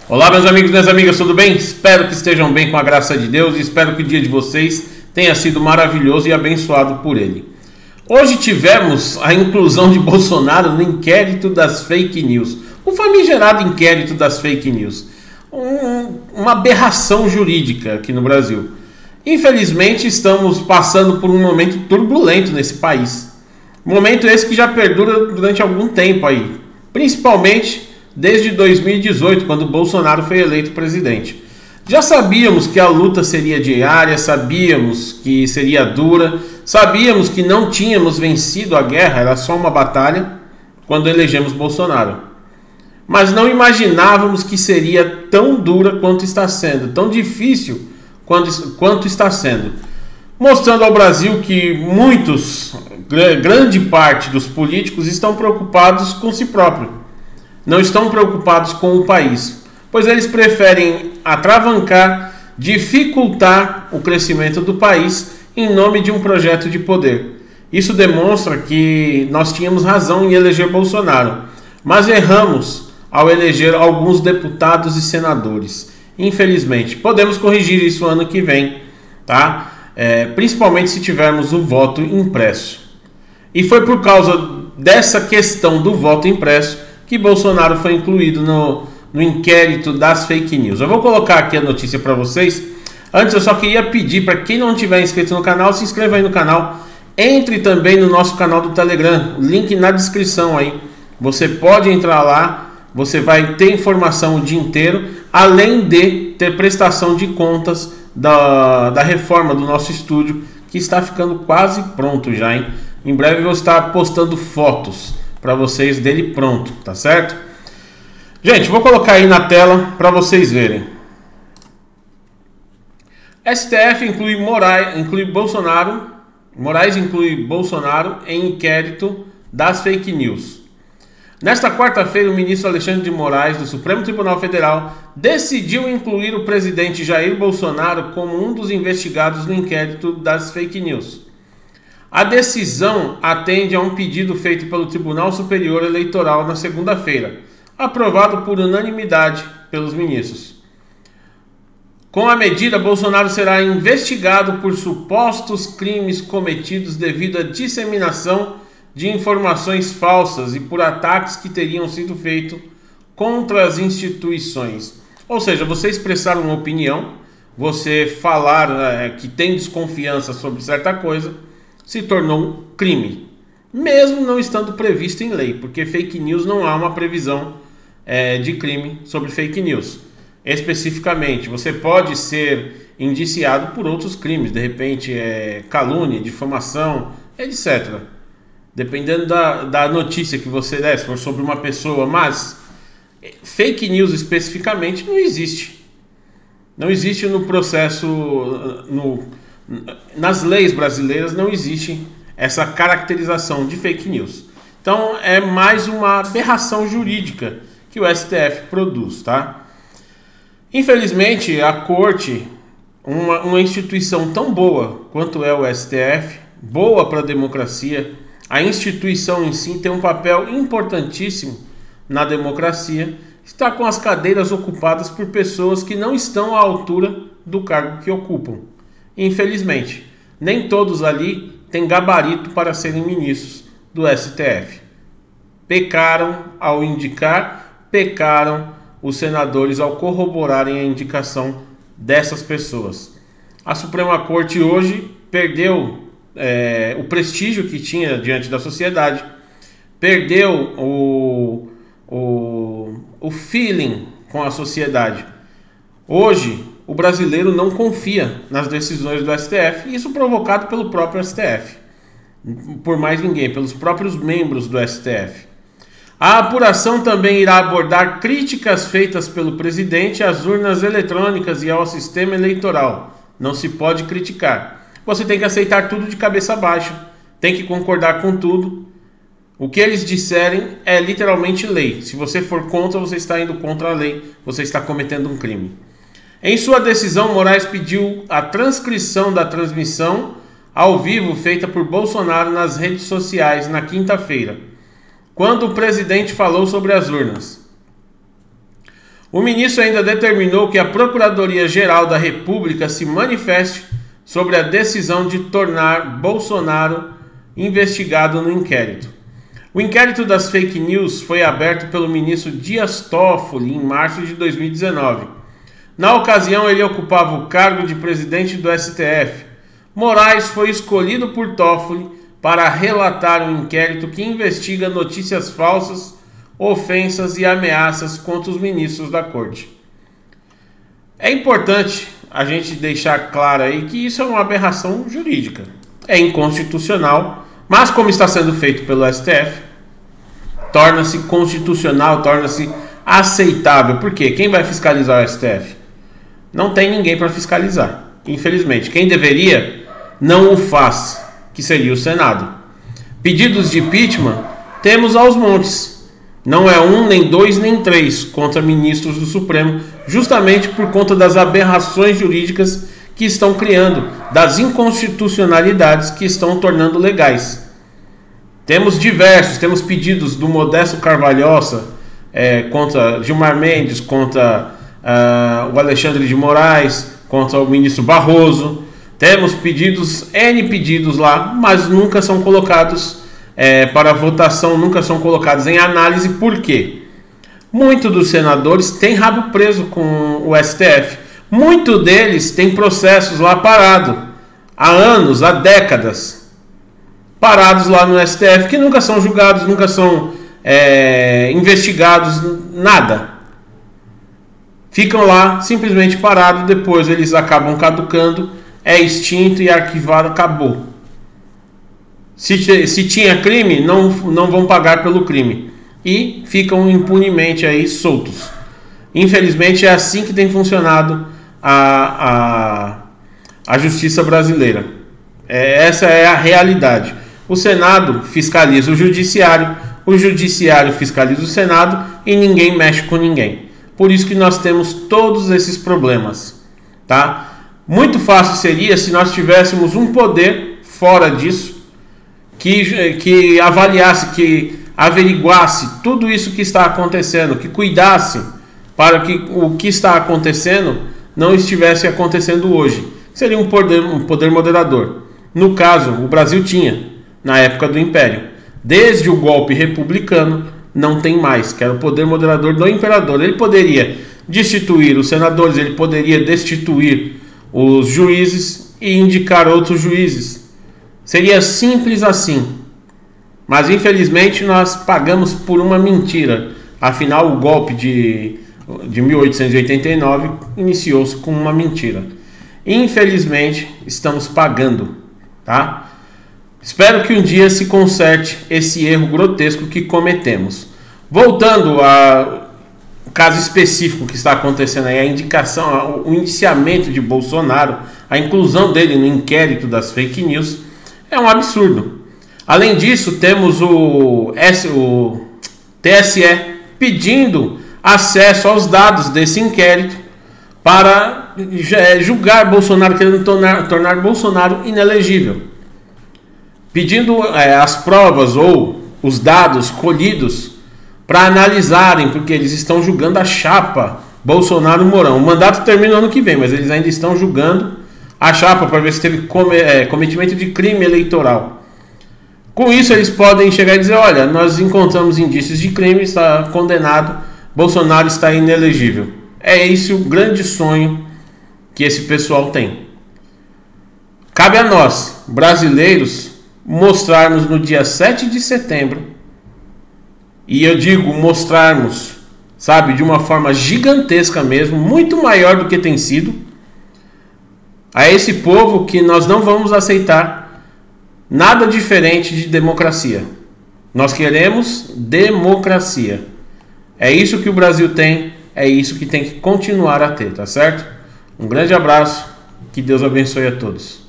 Olá, meus amigos e minhas amigas, tudo bem? Espero que estejam bem com a graça de Deus e espero que o dia de vocês tenha sido maravilhoso e abençoado por Ele. Hoje tivemos a inclusão de Bolsonaro no inquérito das fake news, o famigerado inquérito das fake news, uma aberração jurídica aqui no Brasil. Infelizmente, estamos passando por um momento turbulento nesse país. Momento esse que já perdura durante algum tempo aí, principalmente desde 2018, quando Bolsonaro foi eleito presidente. Já sabíamos que a luta seria diária, sabíamos que seria dura, sabíamos que não tínhamos vencido a guerra, era só uma batalha, quando elegemos Bolsonaro. Mas não imaginávamos que seria tão dura quanto está sendo, tão difícil quanto está sendo. Mostrando ao Brasil que grande parte dos políticos estão preocupados com si próprio. Não estão preocupados com o país, pois eles preferem atravancar, dificultar o crescimento do país em nome de um projeto de poder. Isso demonstra que nós tínhamos razão em eleger Bolsonaro, mas erramos ao eleger alguns deputados e senadores. Infelizmente, podemos corrigir isso ano que vem, tá? Principalmente se tivermos o voto impresso. E foi por causa dessa questão do voto impresso que Bolsonaro foi incluído no inquérito das fake news. Eu vou colocar aqui a notícia para vocês. Antes eu só queria pedir para quem não tiver inscrito no canal, se inscreva aí no canal. Entre também no nosso canal do Telegram, link na descrição aí. Você pode entrar lá, você vai ter informação o dia inteiro, além de ter prestação de contas da reforma do nosso estúdio, que está ficando quase pronto já, hein? Em breve eu vou estar postando fotos para vocês dele pronto, tá certo? Gente, vou colocar aí na tela para vocês verem. STF inclui Moraes inclui Bolsonaro em inquérito das fake news. Nesta quarta-feira, o ministro Alexandre de Moraes, do Supremo Tribunal Federal, decidiu incluir o presidente Jair Bolsonaro como um dos investigados no inquérito das fake news. A decisão atende a um pedido feito pelo Tribunal Superior Eleitoral na segunda-feira, aprovado por unanimidade pelos ministros. Com a medida, Bolsonaro será investigado por supostos crimes cometidos devido à disseminação de informações falsas e por ataques que teriam sido feitos contra as instituições. Ou seja, você expressar uma opinião, você falar que tem desconfiança sobre certa coisa, se tornou um crime, mesmo não estando previsto em lei, porque fake news não há uma previsão de crime sobre fake news. Especificamente, você pode ser indiciado por outros crimes, de repente calúnia, difamação, etc. Dependendo da notícia que você der, se for sobre uma pessoa, mas fake news especificamente não existe. Não existe no processo, nas leis brasileiras não existe essa caracterização de fake news. Então é mais uma aberração jurídica que o STF produz, tá? Infelizmente a corte, uma instituição tão boa quanto é o STF, boa para a democracia, a instituição em si tem um papel importantíssimo na democracia, está com as cadeiras ocupadas por pessoas que não estão à altura do cargo que ocupam. Infelizmente, nem todos ali têm gabarito para serem ministros do STF. Pecaram ao indicar, pecaram os senadores ao corroborarem a indicação dessas pessoas. A Suprema Corte hoje perdeu o prestígio que tinha diante da sociedade, perdeu o feeling com a sociedade. Hoje, o brasileiro não confia nas decisões do STF, isso provocado pelo próprio STF, por mais ninguém, pelos próprios membros do STF. A apuração também irá abordar críticas feitas pelo presidente às urnas eletrônicas e ao sistema eleitoral. Não se pode criticar. Você tem que aceitar tudo de cabeça baixa, tem que concordar com tudo. O que eles disserem é literalmente lei. Se você for contra, você está indo contra a lei, você está cometendo um crime. Em sua decisão, Moraes pediu a transcrição da transmissão ao vivo feita por Bolsonaro nas redes sociais na quinta-feira, quando o presidente falou sobre as urnas. O ministro ainda determinou que a Procuradoria-Geral da República se manifeste sobre a decisão de tornar Bolsonaro investigado no inquérito. O inquérito das fake news foi aberto pelo ministro Dias Toffoli em março de 2019. Na ocasião, ele ocupava o cargo de presidente do STF. Moraes foi escolhido por Toffoli para relatar um inquérito que investiga notícias falsas, ofensas e ameaças contra os ministros da corte. É importante a gente deixar claro aí que isso é uma aberração jurídica. É inconstitucional, mas como está sendo feito pelo STF, torna-se constitucional, torna-se aceitável. Por quê? Quem vai fiscalizar o STF? Não tem ninguém para fiscalizar. Infelizmente, quem deveria não o faz, que seria o Senado. Pedidos de impeachment temos aos montes. Não é um, nem dois, nem três contra ministros do Supremo, justamente por conta das aberrações jurídicas que estão criando, das inconstitucionalidades que estão tornando legais. Temos pedidos do Modesto Carvalhosa contra Gilmar Mendes, contra o Alexandre de Moraes, contra o ministro Barroso. Temos N pedidos lá, mas nunca são colocados para votação, nunca são colocados em análise. Por quê? Muitos dos senadores têm rabo preso com o STF. Muitos deles têm processos lá parados, há anos, há décadas, parados lá no STF, que nunca são julgados, nunca são investigados, nada. Ficam lá simplesmente parados, depois eles acabam caducando, é extinto e arquivado, acabou. Se tinha crime, não vão pagar pelo crime. E ficam impunemente aí soltos. Infelizmente é assim que tem funcionado a justiça brasileira. Essa é a realidade. O Senado fiscaliza o Judiciário fiscaliza o Senado e ninguém mexe com ninguém. Por isso que nós temos todos esses problemas. Tá? Muito fácil seria se nós tivéssemos um poder fora disso, que avaliasse, que averiguasse tudo isso que está acontecendo, que cuidasse para que o que está acontecendo não estivesse acontecendo hoje. Seria um poder moderador. No caso, o Brasil tinha, na época do Império. Desde o golpe republicano, não tem mais, que era o poder moderador do imperador. Ele poderia destituir os senadores, ele poderia destituir os juízes e indicar outros juízes. Seria simples assim. Mas infelizmente nós pagamos por uma mentira. Afinal, o golpe de 1889 iniciou-se com uma mentira. Infelizmente, estamos pagando, tá? Espero que um dia se conserte esse erro grotesco que cometemos. Voltando ao caso específico que está acontecendo aí, a indicação, o indiciamento de Bolsonaro, a inclusão dele no inquérito das fake news, é um absurdo. Além disso, temos o TSE pedindo acesso aos dados desse inquérito para julgar Bolsonaro, querendo tornar Bolsonaro inelegível. Pedindo as provas ou os dados colhidos para analisarem, porque eles estão julgando a chapa Bolsonaro-Mourão. O mandato termina no ano que vem, mas eles ainda estão julgando a chapa para ver se teve cometimento de crime eleitoral. Com isso, eles podem chegar e dizer: olha, nós encontramos indícios de crime, está condenado, Bolsonaro está inelegível. É esse o grande sonho que esse pessoal tem. Cabe a nós, brasileiros, mostrarmos no dia 7 de setembro, e eu digo mostrarmos, sabe, de uma forma gigantesca mesmo, muito maior do que tem sido, a esse povo que nós não vamos aceitar nada diferente de democracia. Nós queremos democracia. É isso que o Brasil tem, é isso que tem que continuar a ter, tá certo? Um grande abraço, que Deus abençoe a todos.